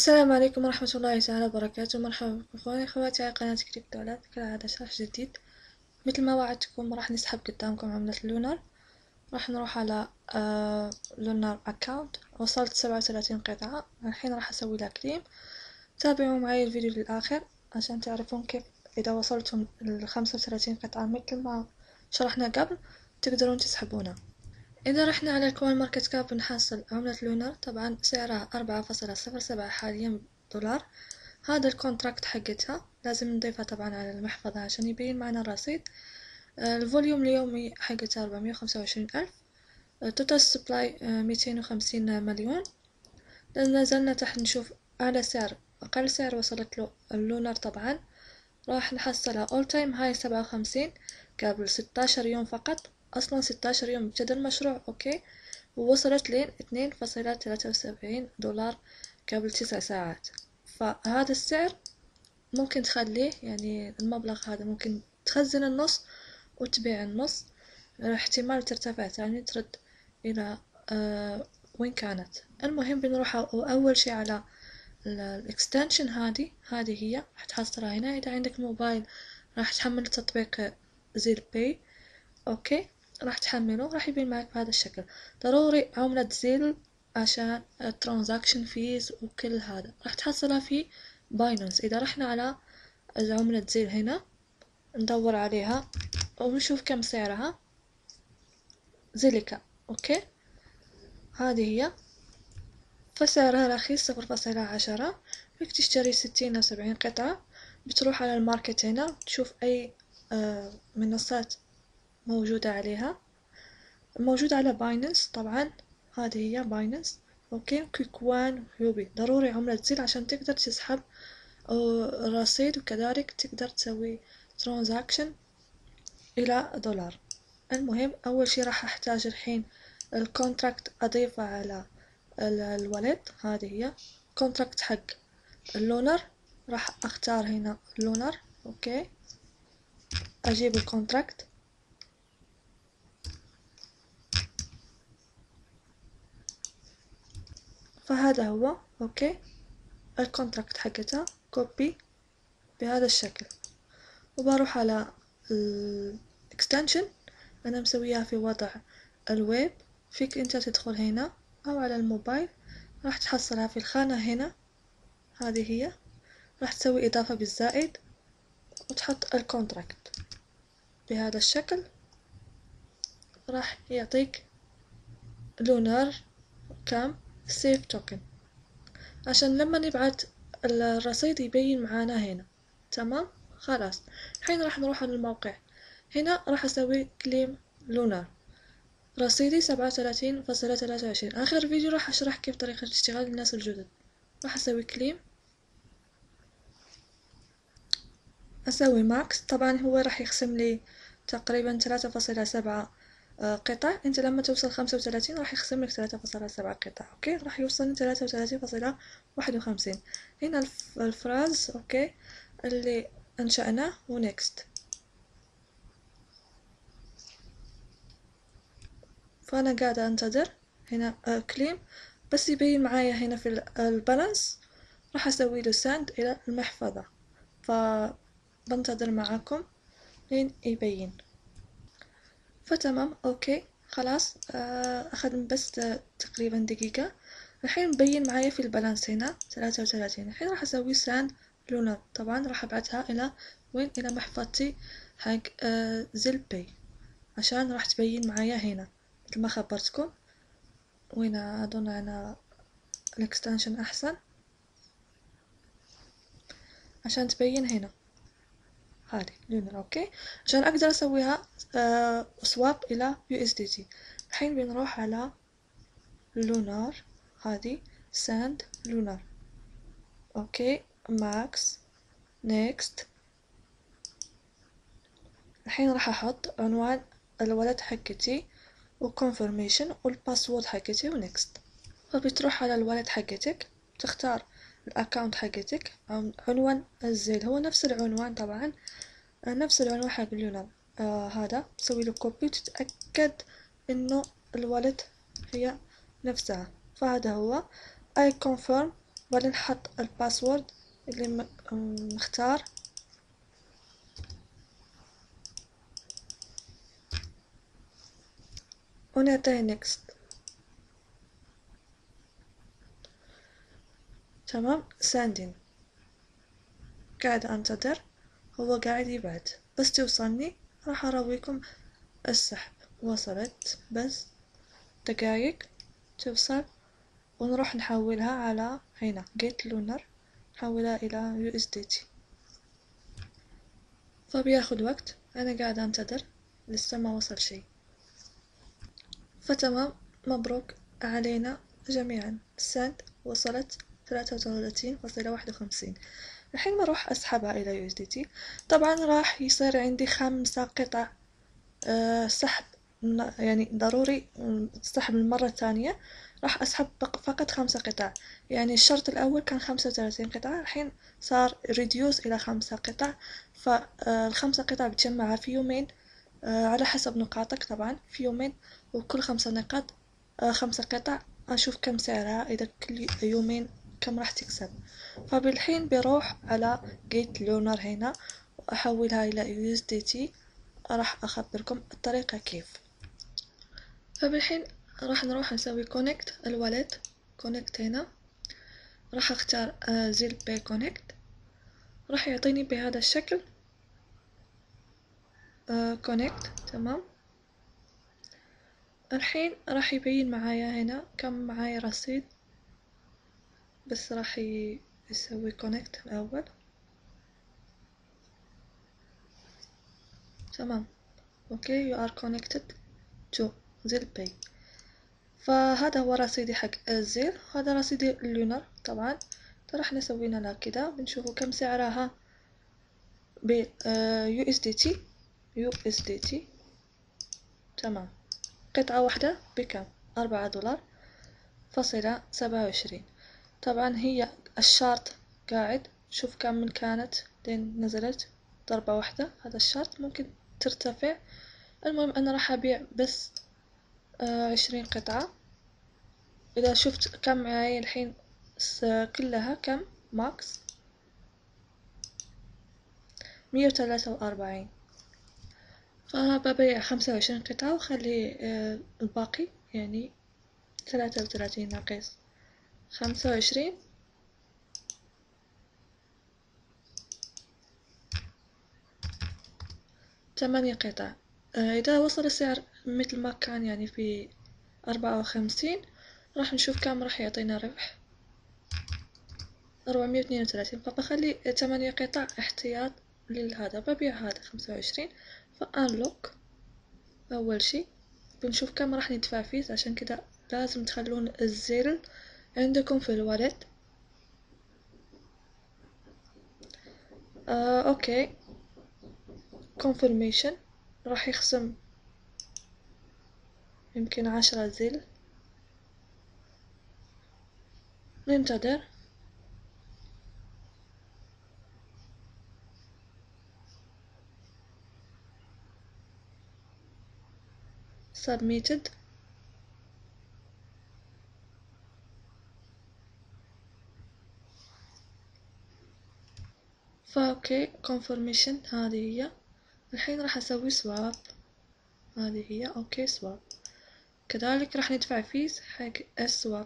السلام عليكم ورحمة الله تعالى وبركاته. مرحبا بكم اخواني اخواتي على قناة كريبتولات. كالعادة شرح جديد. مثل ما وعدتكم راح نسحب قدامكم عملة لونر. راح نروح على لونر اكاونت. وصلت 37 قطعة. الحين راح اسوي لها كليم. تابعوا معي الفيديو للاخر عشان تعرفون كيف اذا وصلتم ل35 قطعة مثل ما شرحنا قبل تقدرون تسحبونها. إذا رحنا على الكوين ماركت كاب بنحصل عملة لونر، طبعا سعرها 4.07 حاليا دولار. هذا الكونتراكت حقتها لازم نضيفها طبعا على المحفظة عشان يبين معنا الرصيد. الفوليوم اليومي حقتها 425,000. توتال سبلاي 250 مليون. نزلنا تحت نشوف أعلى سعر أقل سعر وصلت له اللونر. طبعا راح نحصلها all time high 57 قبل 16 يوم فقط. أصلا 16 يوم ابتدى المشروع أوكي، ووصلت لين 2.73 دولار قبل 9 ساعات. فهذا السعر ممكن تخليه، يعني المبلغ هذا ممكن تخزن النص وتبيع النص. احتمال ترتفع تاني ترد إلى وين كانت. المهم بنروح أول شي على الاكستنشن. هذه هي راح تحصلها هنا. إذا عندك موبايل راح تحمل تطبيق زيل باي اوكي، راح تحمله راح يبين معك بهذا الشكل. ضروري عملة زيل عشان الترانزاكشن فيز وكل هذا راح تحصلها في باينانس. اذا رحنا على عملة زيل هنا ندور عليها ونشوف كم سعرها. زيليكا اوكي، هذه هي. فسعرها رخيص 0.10. فيك تشتري 60 أو 70 قطعة. بتروح على الماركت هنا تشوف أي منصات موجودة عليها. موجودة على باينانس طبعا. هذه هي باينانس اوكي. كيكوان هيوبي. ضروري عملة زيل عشان تقدر تسحب رصيد وكذلك تقدر تسوي ترانزاكشن إلى دولار. المهم أول شي راح أحتاج الحين الكونتراكت أضيفه على الوالد. هذه هي كونتراكت حق اللونر. راح أختار هنا اللونر اوكي. أجيب الكونتراكت. فهذا هو اوكي الكونتراكت حقتها. كوبي بهذا الشكل. وبروح على الاكستنشن. انا مسويها في وضع الويب. فيك انت تدخل هنا او على الموبايل راح تحصلها في الخانة هنا. هذه هي. راح تسوي اضافة بالزائد وتحط الكونتراكت بهذا الشكل. راح يعطيك لونر كام سيف توكن عشان لما نبعت الرصيد يبين معانا هنا. تمام خلاص. الحين راح نروح على الموقع. هنا راح اسوي كليم لونر. رصيدي 37.23. اخر فيديو راح اشرح كيف طريقة الاشتغال للناس الجدد. راح اسوي كليم. اسوي ماكس. طبعا هو راح يقسم لي تقريبا 3.7 قطع. انت لما توصل 35 راح يقسم لك 3.7 قطع اوكي. راح يوصل 33.51. هنا الفراز اوكي اللي انشأناه ونكست. فانا قاعدة انتظر هنا كليم بس يبين معايا هنا في البالانس. راح اسوي له ساند الى المحفظة. فبنتظر معاكم لين يبين. فتمام اوكي خلاص. اخذ بس تقريبا دقيقة. الحين مبين معايا في البالانس هنا 33. الحين راح اسوي ساند لونر. طبعا راح ابعتها الى وين؟ الى محفظتي حق زل باي عشان راح تبين معايا هنا مثل ما خبرتكم. وين اظن انا الاكستنشن احسن عشان تبين هنا. هذه لونر اوكي عشان اقدر اسويها سواب الى USDT. الحين بنروح على لونر. هذه ساند لونر اوكي. ماكس نيكست. الحين راح احط عنوان الولد حقتي وكونفirmation والباسورد حقتي ونكست. فبتروح على الولد حقتك تختار الاكاونت حقتك. عنوان الزيل هو نفس العنوان طبعا نفس العنوان حق لونر. هذا تسوي له كوبي وتتأكد انه الولد هي نفسها. فهذا هو I confirm ولنحط الباسورد اللي مختار، ونعطيه نيكست. تمام، ساندين. قاعد انتظر، هو قاعد يبعد، بس توصلني راح ارويكم السحب. وصلت بس دقايق توصل، ونروح نحولها على هنا جيت لونر، نحولها الى USDT. فبياخد وقت، انا قاعدة انتظر لسه ما وصل شي. فتمام، مبروك علينا جميعا، السند وصلت 33.51. الحين بروح اسحبها الى USDT. طبعا راح يصير عندي 5 قطع سحب، يعني ضروري السحب المرة الثانية راح أسحب فقط 5 قطع. يعني الشرط الأول كان 35 قطعة، الحين صار ريديوس إلى 5 قطع. فالخمسة قطع بتجمعها في يومين، على حسب نقاطك طبعا، في يومين. وكل 5 نقاط 5 قطع، أشوف كم سعرها إذا كل يومين كم راح تكسب. فبالحين بروح على جيت لونر هنا وأحولها إلى USDT. راح أخبركم الطريقة كيف. فبالحين راح نروح نسوي كونكت الوالت. كونكت هنا راح اختار زيل باي كونكت، راح يعطيني بهذا الشكل كونكت. تمام، الحين راح يبين معايا هنا كم معايا رصيد، بس راح يسوي كونكت الأول. تمام، اوكي، you are connected to زيل باي. فهذا هو رصيدي حق الزيل، هذا رصيدي اللونر طبعا. راح نسوي لنا كده بنشوفوا كم سعرها ب USDT. تمام، قطعة واحدة بكم؟ $4.27. طبعا هي الشارت قاعد، شوف كم من كانت لين نزلت ضربة واحدة. هذا الشارت ممكن ترتفع. المهم أنا راح أبيع بس 20 قطعة. إذا شفت كم معايا الحين كلها كم ماكس 143. فببيع 25 قطعة وخلي الباقي، يعني 33 ناقص 25 8 قطع. إذا وصل السعر مثل ما كان يعني في 54، راح نشوف كم راح يعطينا ربح 432. فبخلي 8 قطع احتياط لهذا. ببيع هذا 25. فأنلوك أول شي بنشوف كم راح ندفع فيه، عشان كده لازم تخلون الزر عندكم في الوالد. اوكي، confirmation راح يخصم يمكن 10 زل. ننتظر. submitted. اوكي confirmation هذه هي. الحين راح اسوي سواب. هذه هي اوكي سواب. كذلك راح ندفع فيس حق السواب.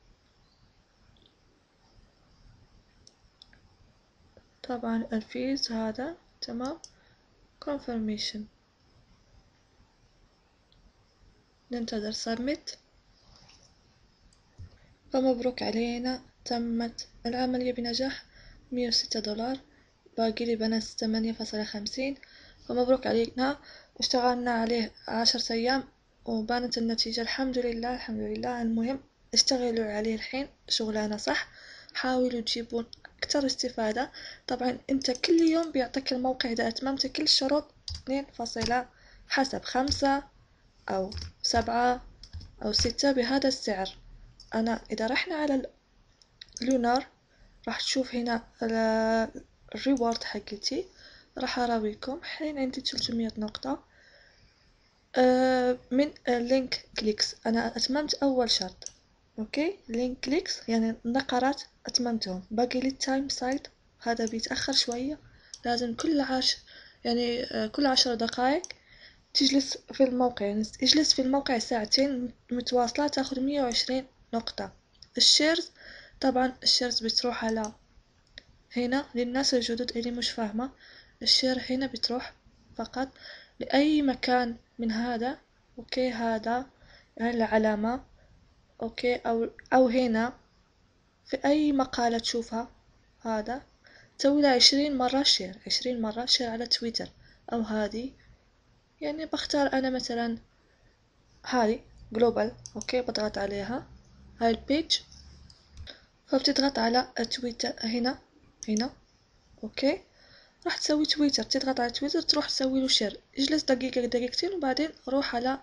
طبعا الفيز هذا تمام. confirmation. ننتظر submit. فمبروك علينا، تمت العملية بنجاح. $106. باقي لي بنس 8.50. فمبروك علينا، اشتغلنا عليه 10 أيام وبانت النتيجة. الحمد لله الحمد لله. المهم اشتغلوا عليه الحين شغلانة صح، حاولوا تجيبون أكتر استفادة. طبعا انت كل يوم بيعطيك الموقع إذا أتممت كل الشروط 2 حسب 5 أو 7 أو 6 بهذا السعر. أنا إذا رحنا على اللونار راح تشوف هنا الريورد حقتي. راح أراويكم حين عندي 300 نقطة من لينك كليكس. أنا أتممت أول شرط، اوكي. لينك كليكس يعني النقرات اتممتهم. باقي لي التايم سايت، هذا بيتأخر شوية. لازم يعني كل 10 دقائق تجلس في الموقع، يعني اجلس في الموقع ساعتين متواصلة تاخد 120 نقطة. الشيرز، طبعا الشيرز بتروح على هنا. للناس الجدد اللي مش فاهمة، الشير هنا بتروح فقط لأي مكان من هذا. اوكي، هذا يعني العلامة. اوكي، او هنا في اي مقالة تشوفها هذا تسوي لها 20 مرة شير، 20 مرة شير على تويتر. او هذه يعني بختار انا مثلا هذه جلوبال. اوكي، بضغط عليها، هاي البيج، فبتضغط على تويتر هنا. هنا اوكي، راح تسوي تويتر، تضغط على تويتر تروح تسوي له شير. اجلس دقيقة دقيقتين وبعدين روح على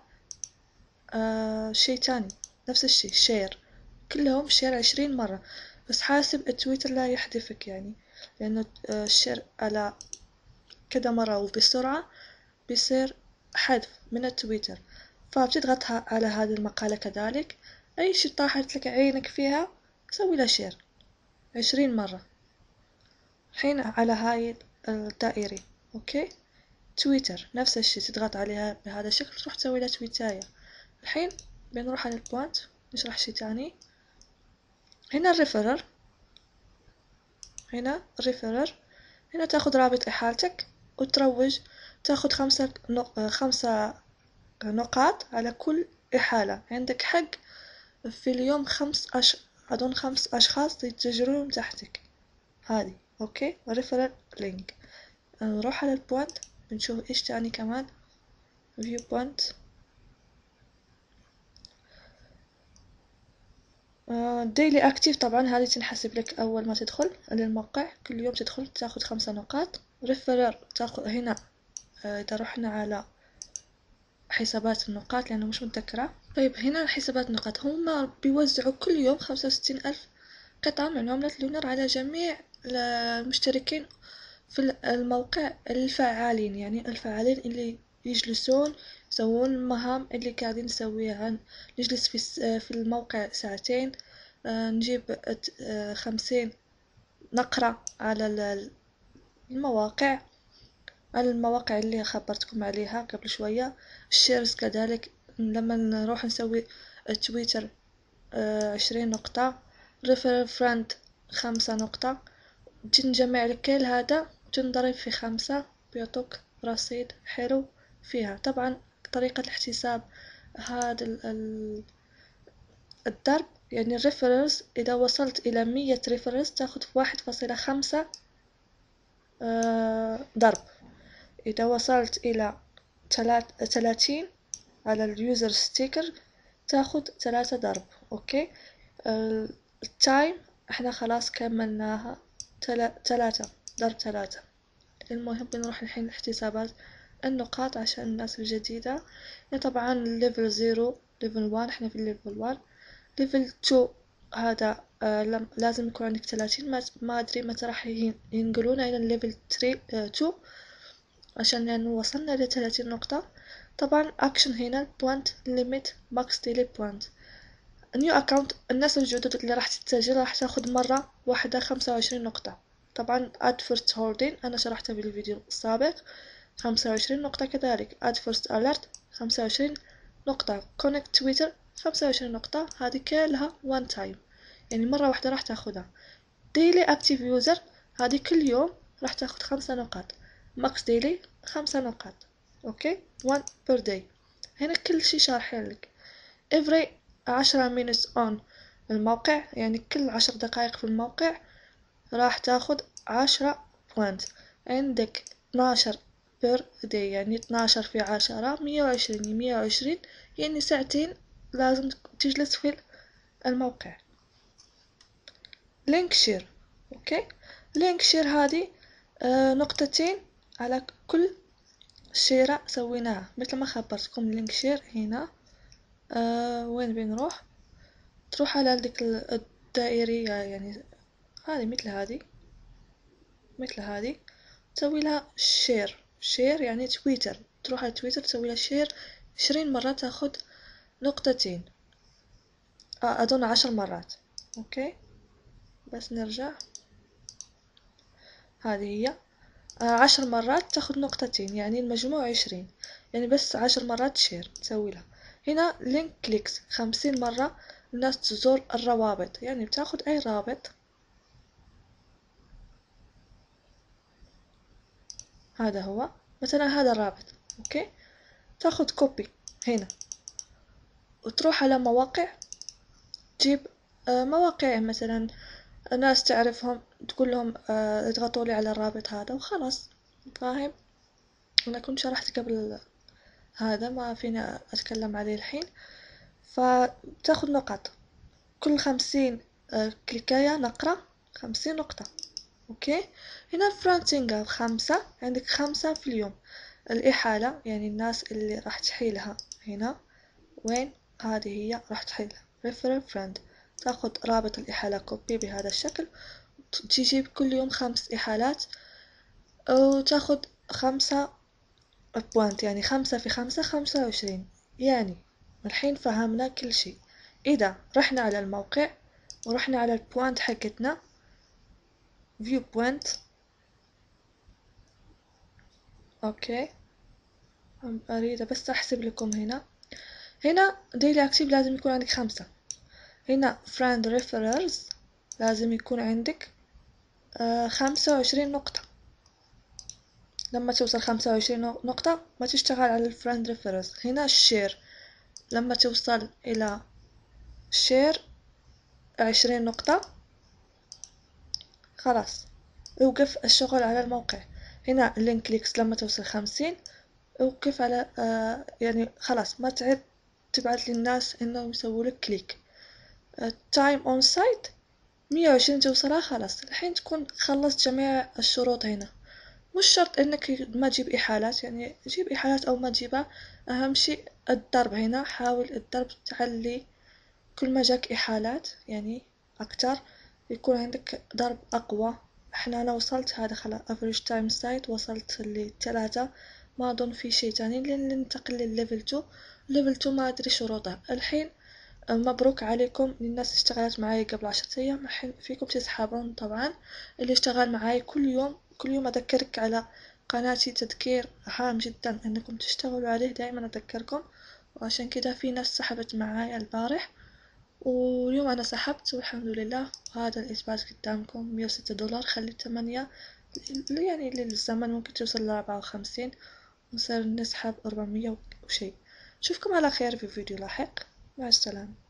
شي تاني نفس الشي شير. كلهم شير 20 مرة. بس حاسب التويتر لا يحذفك يعني، لأنه الشير على كذا مرة وبسرعة بيصير حذف من التويتر. فبتضغط على هذه المقالة كذلك، أي شي طاحت لك عينك فيها سوي لها شير 20 مرة. الحين على هاي الدائري اوكي. تويتر نفس الشي، تضغط عليها بهذا الشكل تروح تسوي لها تويتاية. الحين بنروح على البوينت، نشرح شي تاني. هنا الريفرر، هنا الريفرر، هنا تاخد رابط إحالتك وتروج. تاخد 5 نقاط على كل إحالة. عندك حق في اليوم أظن 5 أشخاص يتجرون تحتك. هذه اوكي ريفرر لينك. نروح على البوينت بنشوف ايش تاني كمان. فيو بوينت، ديلي اكتيف، طبعا هذه تنحسب لك اول ما تدخل للموقع. كل يوم تدخل تاخد 5 نقاط. ريفرر تاخد هنا. اذا رحنا على حسابات النقاط لانه مش متذكرة. طيب هنا حسابات النقاط، هم بيوزعوا كل يوم 65,000 قطعة من عملة لونر على جميع المشتركين في الموقع الفعالين، يعني الفعالين اللي يجلسون يسوون المهام اللي قاعدين نسويها. نجلس في الموقع ساعتين، نجيب 50 نقرة على المواقع، على المواقع اللي خبرتكم عليها قبل شوية. الشيرز كذلك، لما نروح نسوي تويتر 20 نقطة. ريفر فريند 5 نقطة. تنجمع لك كل هذا وتنضرب في 5 بيعطوك رصيد حلو فيها. طبعا طريقة الاحتساب هذا الضرب، يعني الريفرنس إذا وصلت إلى 100 ريفرنس تاخد 1.5 ضرب. إذا وصلت إلى 30 على اليوزر ستيكر تاخد 3 ضرب. أوكي. التايم احنا خلاص كملناها، 3 ضرب 3. المهم بنروح الحين احتسابات النقاط عشان الناس الجديدة. يعني طبعا ليفل 0 ليفل 1 احنا في الليفل 1. ليفل 2 هذا لازم يكون عندك 30. ما ادري متى راح ينقلونا الى الليفل 2 عشان لانه وصلنا ل 30 نقطة. طبعا اكشن هنا بوينت ليميت ماكس ديلي بوينت. نيو اكاونت، الناس الجدد اللي راح تتسجل راح تاخد مرة واحدة 25 نقطة. طبعا اد فيرست هولدين انا شرحتها بالفيديو السابق، 25 نقطة. كذلك اد فيرست اليرت 25 نقطة. كونكت تويتر 25 نقطة. هذه كلها وان تايم، يعني مرة واحدة راح تاخدها. ديلي اكتيف يوزر، هذه كل يوم راح تاخد 5 نقاط. ماكس ديلي 5 نقاط. اوكي 1 بير داي. هنا كل شي شارحين لك. every 10 minutes on الموقع، يعني كل 10 دقائق في الموقع راح تاخد 10 بوينت. عندك 12 بير داي، يعني 12 في 10 120. 120 يعني ساعتين لازم تجلس في الموقع. لينك شير، اوكي. لينك شير هذه نقطتين على كل شيرة سويناها. مثل ما خبرتكم لينك شير هنا. وين بنروح؟ تروح على ذيك الدائرية، يعني هذه مثل هذه تسوي لها شير يعني تويتر. تروح على تويتر تسوي لها شير 20 مرة تاخد نقطتين. أظن 10 مرات. أوكي، بس نرجع. هذه هي 10 مرات تاخد نقطتين، يعني المجموع 20، يعني بس 10 مرات شير تسوي لها. هنا لينك كليكس 50 مرة الناس تزور الروابط، يعني بتاخد أي رابط. هذا هو مثلا هذا الرابط. أوكي، تاخد كوبي هنا وتروح على مواقع، تجيب مواقع مثلا ناس تعرفهم، تقول لهم اضغطوا لي على الرابط هذا وخلاص. فاهم؟ أنا كنت شرحت قبل هذا، ما فينا أتكلم عليه الحين. فتاخد نقط كل 50 كليكاية نقرة 50 نقطة. أوكي، هنا فرانتينجر 5، عندك 5 في اليوم. الإحالة يعني الناس اللي راح تحيلها هنا وين؟ هذه هي راح تحيلها refer friend. تاخد رابط الإحالة كوبي بهذا الشكل، تجيب كل يوم 5 إحالات وتاخد 5 بوينت، يعني 5 في 5 25. يعني الحين فهمنا كل شيء. إذا رحنا على الموقع ورحنا على البوينت حقتنا view point. أوكي، أريد بس أحسب لكم هنا daily active لازم يكون عندك 5. هنا friend referrals لازم يكون عندك 25 نقطة. لما توصل 25 نقطة ما تشتغل على الفريند ريفرنس. هنا الشير لما توصل إلى شير 20 نقطة خلاص اوقف الشغل على الموقع. هنا اللينك كليكس لما توصل 50 اوقف على يعني خلاص ما تعد تبعت للناس انهم يسووا لك كليك. تايم اون سايت 120 توصلها خلاص. الحين تكون خلصت جميع الشروط. هنا مش شرط انك ما تجيب احالات، يعني جيب احالات او ما تجيبها، اهم شيء الضرب. هنا حاول الضرب تعلي كل ما جاك احالات يعني اكتر يكون عندك ضرب اقوى. انا وصلت هذا خلاص average time site وصلت ل3. ما اظن في شيء تاني لين ننتقل للليفل 2. ليفل 2 ما ادري شروطه الحين. مبروك عليكم للناس اشتغلت معاي قبل 10 أيام. الحين فيكم تسحبون طبعا. اللي اشتغل معاي كل يوم كل يوم أذكرك على قناتي، تذكير هام جدا أنكم تشتغلوا عليه، دائما أذكركم. وعشان كده في ناس سحبت معاي البارح واليوم أنا سحبت والحمد لله. وهذا الإثبات قدامكم $106. خليت 8 يعني للزمن ممكن توصل ل54 ونصير نسحب 400 وشي. نشوفكم على خير في فيديو لاحق. مع السلامة.